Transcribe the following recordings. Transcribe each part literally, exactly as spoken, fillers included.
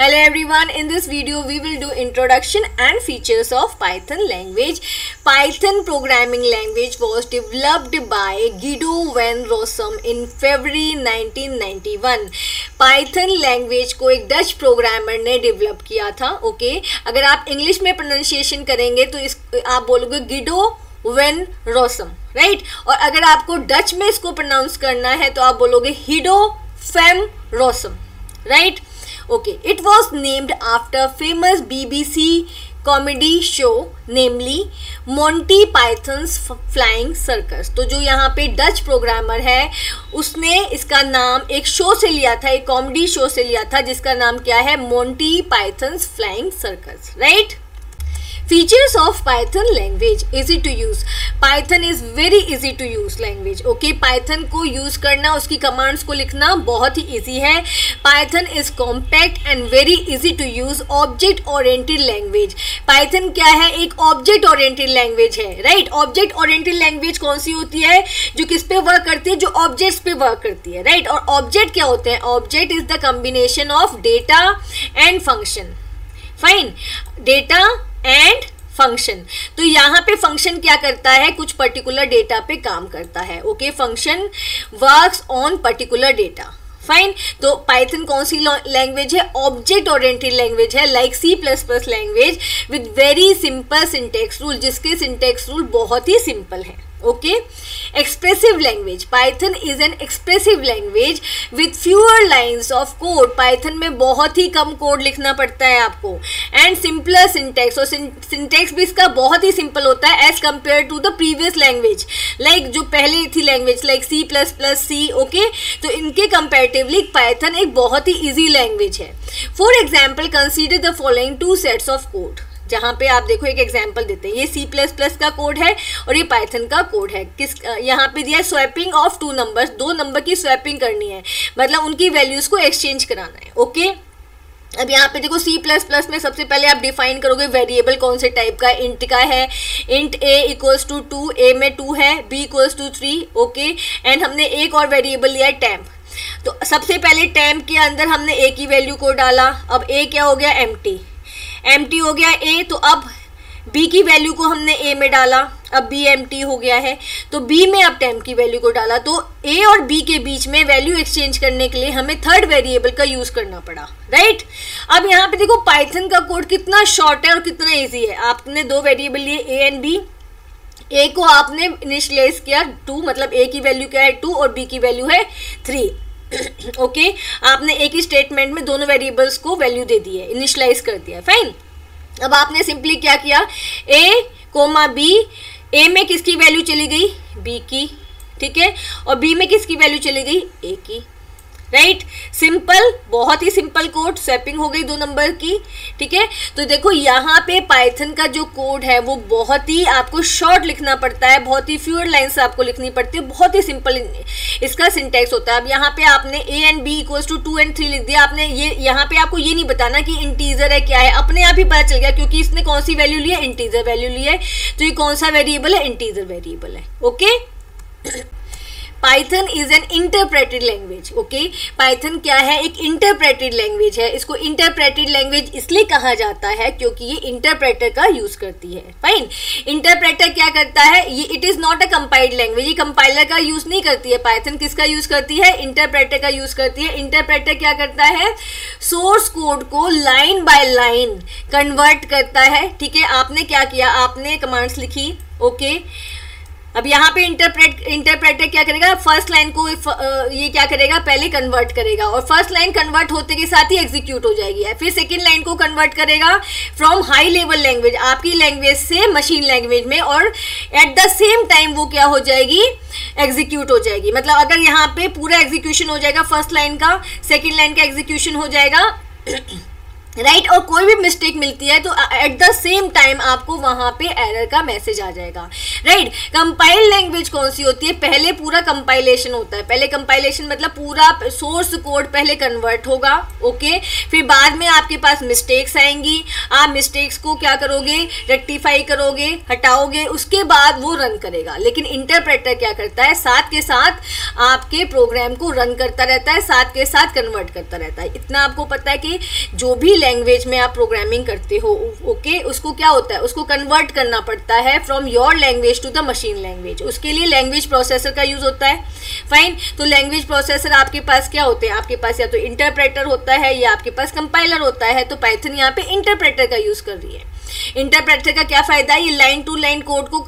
Hello everyone, in this video we will do introduction and features of Python language. Python programming language was developed by Guido van Rossum in February nineteen ninety one. Python language को एक Dutch programmer ने develop किया था. Okay okay? अगर आप English में pronunciation करेंगे तो इस आप बोलोगे गिडो वेन रोसम, राइट. और अगर आपको डच में इसको प्रोनाउंस करना है तो आप बोलोगे Guido van Rossum, right. Okay, it was named after famous B B C comedy show, namely Monty Python's Flying Circus. तो जो यहाँ पे डच प्रोग्रामर है उसने इसका नाम एक शो से लिया था, एक कॉमेडी शो से लिया था जिसका नाम क्या है, Monty Python's Flying Circus, right? Features of Python language, easy to use. Python is very easy to use language. Okay, Python को use करना, उसकी commands को लिखना बहुत ही easy है. Python is compact and very easy to use object oriented language. Python क्या है, एक object oriented language है, right? Object oriented language कौन सी होती है, जो किस पे work करती है, जो objects पे work करती है, right? और object क्या होते हैं, object is the combination of data and function. Fine, data and function. तो यहाँ पे फंक्शन क्या करता है, कुछ पर्टिकुलर डेटा पे काम करता है. Okay, function works on particular data. Fine. तो पाइथन कौन सी लैंग्वेज है, ऑब्जेक्ट ओरिएंटेड लैंग्वेज है, like C plus plus language with very simple syntax rule, जिसके सिंटेक्स रूल बहुत ही सिंपल है. Okay, expressive language. Python is an expressive language with fewer lines of code. Python में बहुत ही कम कोड लिखना पड़ता है आपको. एंड सिंपलर सिंटेक्स, और सिंटेक्स भी इसका बहुत ही सिंपल होता है as compare to the previous language, like जो पहले थी language like C plus plus C. Okay, तो इनके कंपेरेटिवली पाइथन एक बहुत ही ईजी लैंग्वेज है. For example consider the following two sets of code. जहाँ पे आप देखो एक एग्जाम्पल देते हैं, ये सी प्लस प्लस का कोड है और ये पाइथन का कोड है. किस यहाँ पे दिया है, स्वैपिंग ऑफ टू नंबर्स, दो नंबर की स्वैपिंग करनी है, मतलब उनकी वैल्यूज को एक्सचेंज कराना है. ओके, अब यहाँ पे देखो सी प्लस प्लस में सबसे पहले आप डिफाइन करोगे वेरिएबल कौन से टाइप का, इंट का है, int A equals to two, A में टू है, B equals to three. Okay, and हमने एक और वेरिएबल लिया है टेम्प. तो सबसे पहले टेम्प के अंदर हमने ए की वैल्यू को डाला. अब ए क्या हो गया, एम्प्टी. एम्प्टी हो गया ए. तो अब बी की वैल्यू को हमने ए में डाला, अब बी एम्प्टी हो गया है. तो बी में अब टेम्प की वैल्यू को डाला. तो ए और बी के बीच में वैल्यू एक्सचेंज करने के लिए हमें थर्ड वेरिएबल का यूज करना पड़ा, राइट. अब यहाँ पे देखो पाइथन का कोड कितना शॉर्ट है और कितना इजी है. आपने दो वेरिएबल लिए ए एंड बी. ए को आपने इनिशियलाइज किया टू, मतलब ए की वैल्यू क्या है टू और बी की वैल्यू है थ्री. ओके okay, आपने एक ही स्टेटमेंट में दोनों वेरिएबल्स को वैल्यू दे दी है, इनिशियलाइज कर दिया है. फाइन. अब आपने सिंपली क्या किया, ए कोमा बी, ए में किसकी वैल्यू चली गई, बी की, ठीक है, और बी में किसकी वैल्यू चली गई, ए की, राइट. सिंपल, बहुत ही सिंपल कोड, स्वैपिंग हो गई दो नंबर की, ठीक है. तो देखो यहाँ पे पाइथन का जो कोड है वो बहुत ही आपको शॉर्ट लिखना पड़ता है, बहुत ही फ्यूअर लाइन्स आपको लिखनी पड़ती है, बहुत ही सिंपल इसका सिंटेक्स होता है. अब यहाँ पे आपने A and B equals to two and three लिख दिया. आपने ये यहाँ पे आपको ये नहीं बताना कि इंटीजर है क्या है, अपने आप ही पता चल गया क्योंकि इसने कौन सी वैल्यू ली है, इंटीजर वैल्यू ली है. तो ये कौन सा वेरिएबल है, इंटीजर वेरिएबल है. Okay, Python is an interpreted language. Okay, Python क्या है, एक इंटरप्रेटेड लैंग्वेज है. इसको इंटरप्रेटेड लैंग्वेज इसलिए कहा जाता है क्योंकि ये इंटरप्रेटर का यूज करती है. फाइन. इंटरप्रेटर क्या करता है, ये it is not a compiled language, ये कंपाइलर का यूज नहीं करती है. पाइथन किसका यूज करती है, इंटरप्रेटर का यूज करती है. इंटरप्रेटर क्या करता है, सोर्स कोड को लाइन बाय लाइन कन्वर्ट करता है. ठीक है, आपने क्या किया, आपने कमांड्स लिखी. ओके, अब यहाँ पे इंटरप्रेट इंटरप्रेटर क्या करेगा, फर्स्ट लाइन को ये क्या करेगा, पहले कन्वर्ट करेगा, और फर्स्ट लाइन कन्वर्ट होते के साथ ही एग्जीक्यूट हो जाएगी. फिर सेकंड लाइन को कन्वर्ट करेगा फ्रॉम हाई लेवल लैंग्वेज, आपकी लैंग्वेज से मशीन लैंग्वेज में, और एट द सेम टाइम वो क्या हो जाएगी, एग्जीक्यूट हो जाएगी. मतलब अगर यहाँ पे पूरा एग्जीक्यूशन हो जाएगा फर्स्ट लाइन का, सेकेंड लाइन का एग्जीक्यूशन हो जाएगा राइट right? और कोई भी मिस्टेक मिलती है तो एट द सेम टाइम आपको वहां पे एरर का मैसेज आ जाएगा। राइट, कंपाइल लैंग्वेज कौन सी होती है? पहले पूरा कंपाइलेशन होता है, पहले कंपाइलेशन मतलब पूरा सोर्स कोड पहले कन्वर्ट होगा, ओके, फिर बाद में आपके पास मिस्टेक्स आएंगी, आप मिस्टेक्स को क्या करोगे, रेक्टिफाई करोगे, हटाओगे, उसके बाद वो रन करेगा। लेकिन इंटरप्रेटर क्या करता है, साथ के साथ आपके प्रोग्राम को रन करता रहता है, साथ के साथ कन्वर्ट करता रहता है। इतना आपको पता है कि जो भी लैंग्वेज में आप प्रोग्रामिंग करते हो, ओके, उसको क्या होता है, उसको कन्वर्ट करना पड़ता है from your language to the machine language. उसके लिए लैंग्वेज प्रोसेसर का यूज होता है। फाइन, तो लैंग्वेज प्रोसेसर आपके पास क्या होते हैं, आपके पास या तो इंटरप्रेटर होता है या आपके पास कंपाइलर होता है। तो पाइथन यहाँ पे इंटरप्रेटर का यूज कर रही है। इंटरप्रेटर का क्या फायदा है, ये लाइन टू लाइन कोड को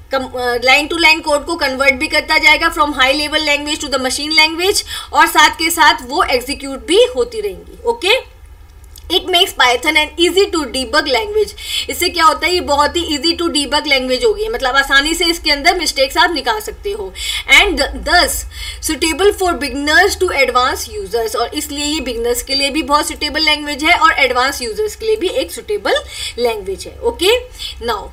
लाइन टू लाइन कोड को कन्वर्ट भी करता जाएगा from high level language to the machine language, और साथ के साथ वो एग्जीक्यूट भी होती रहेंगी। Okay, it makes Python an easy to debug language. इससे क्या होता है, ये बहुत ही ईजी टू डीबग लैंग्वेज होगी, मतलब आसानी से इसके अंदर मिस्टेक्स आप निकाल सकते हो। And this suitable for beginners to advance users, और इसलिए ये बिगनर्स के लिए भी बहुत सुटेबल लैंग्वेज है और एडवांस यूजर्स के लिए भी एक सुटेबल लैंग्वेज है। Okay, now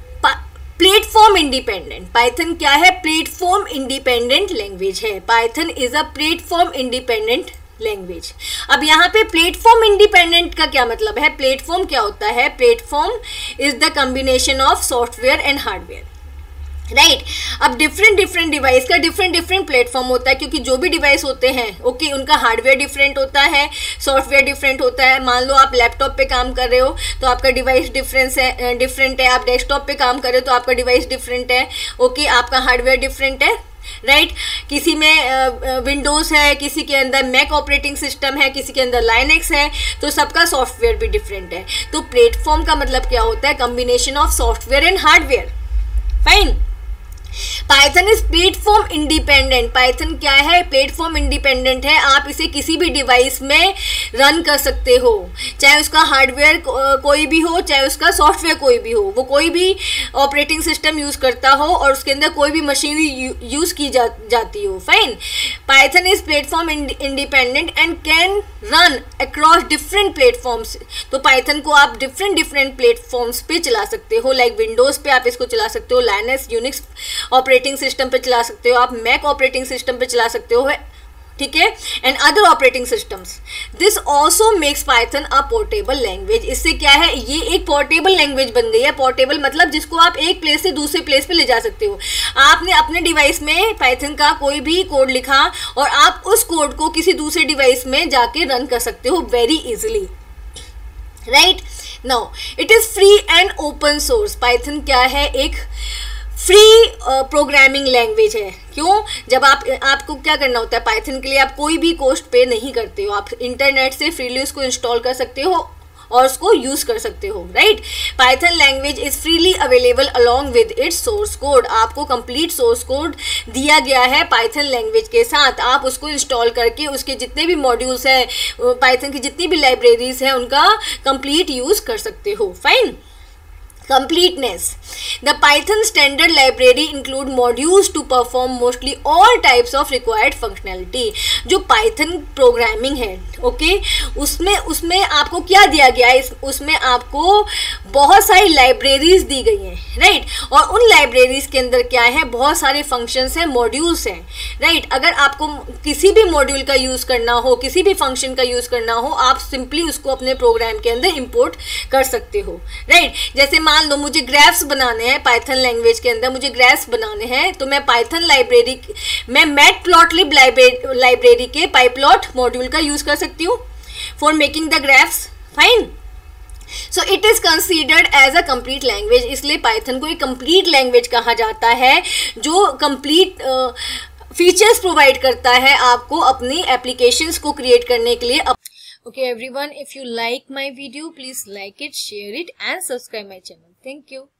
platform independent, Python क्या है, प्लेटफॉर्म इंडिपेंडेंट लैंग्वेज है। Python is a platform independent language. अब यहाँ पे प्लेटफॉर्म इंडिपेंडेंट का क्या मतलब है, प्लेटफॉर्म क्या होता है, platform is the combination of software and hardware. Right right. अब डिफरेंट डिफरेंट डिवाइस का डिफरेंट डिफरेंट प्लेटफॉर्म होता है, क्योंकि जो भी डिवाइस होते हैं, ओके okay, उनका हार्डवेयर डिफरेंट होता है, सॉफ्टवेयर डिफरेंट होता है। मान लो आप लैपटॉप पे काम कर रहे हो तो आपका डिवाइस डिफरेंस है डिफरेंट है, आप डेस्कटॉप पे काम कर रहे हो तो आपका डिवाइस डिफरेंट है, ओके okay, आपका हार्डवेयर डिफरेंट है। Right right? किसी में विंडोज़ uh, है, किसी के अंदर मैक ऑपरेटिंग सिस्टम है, किसी के अंदर लाइनेक्स है, तो सबका सॉफ्टवेयर भी डिफरेंट है। तो प्लेटफॉर्म का मतलब क्या होता है, combination of software and hardware. Fine, Python is platform independent. Python क्या है, प्लेटफॉर्म इंडिपेंडेंट है। आप इसे किसी भी डिवाइस में रन कर सकते हो, चाहे उसका हार्डवेयर कोई भी हो, चाहे उसका सॉफ्टवेयर कोई भी हो, वो कोई भी ऑपरेटिंग सिस्टम यूज़ करता हो और उसके अंदर कोई भी मशीनरी यूज़ की जा, जाती हो। Fine, Python is platform independent and can run across different platforms. तो पाइथन को आप डिफरेंट डिफरेंट प्लेटफॉर्म्स पे चला सकते हो, लाइक विंडोज़ पे आप इसको चला सकते हो, लाइनक्स यूनिक्स ऑपरेटिंग सिस्टम पे चला सकते हो, आप मैक ऑपरेटिंग सिस्टम पे चला सकते हो, ठीक है, and other operating systems. This also makes Python a portable language. इससे क्या है, ये एक पोर्टेबल लैंग्वेज बन गई है। पोर्टेबल मतलब जिसको आप एक प्लेस से दूसरे प्लेस पे ले जा सकते हो। आपने अपने डिवाइस में पाइथन का कोई भी कोड लिखा और आप उस कोड को किसी दूसरे डिवाइस में जाके रन कर सकते हो very easily. Right, now it is free and open source. Python क्या है, एक फ्री प्रोग्रामिंग लैंग्वेज है। क्यों, जब आप आपको क्या करना होता है, पाइथन के लिए आप कोई भी कॉस्ट पे नहीं करते हो, आप इंटरनेट से फ्रीली उसको इंस्टॉल कर सकते हो और उसको यूज़ कर सकते हो। Right, Python language is freely available along with its source code. आपको कंप्लीट सोर्स कोड दिया गया है पाइथन लैंग्वेज के साथ, आप उसको इंस्टॉल करके उसके जितने भी मॉड्यूल्स हैं, पाइथन की जितनी भी लाइब्रेरीज हैं, उनका कंप्लीट यूज़ कर सकते हो। Fine, completeness. The Python standard library include modules to perform mostly all types of required functionality. जो Python programming है, ओके okay? उसमें उसमें आपको क्या दिया गया है, उसमें आपको बहुत सारी लाइब्रेरीज दी गई हैं। Right right? और उन लाइब्रेरीज के अंदर क्या है, बहुत सारे फंक्शंस हैं, मॉड्यूल्स हैं। Right right? अगर आपको किसी भी मॉड्यूल का यूज़ करना हो, किसी भी फंक्शन का यूज़ करना हो, आप सिंपली उसको अपने प्रोग्राम के अंदर इंपोर्ट कर सकते हो। Right right? जैसे मान लो मुझे ग्राफ्स बनाने हैं पाइथन लैंग्वेज के अंदर, मुझे ग्राफ्स बनाने हैं, तो मैं पाइथन लाइब्रेरी मैं मैटप्लॉटलिब लाइब्रेरी के पाइप्लॉट मॉड्यूल का यूज कर सकती हूँ for making the graphs. Fine, so it is considered as a complete language. इसलिए पाइथन को एक कंप्लीट लैंग्वेज कहा जाता है, जो कंप्लीट फीचर्स प्रोवाइड करता है आपको अपनी एप्लीकेशंस को क्रिएट करने के लिए। Okay everyone, if you like my video, please like it, share it and subscribe my channel. Thank you.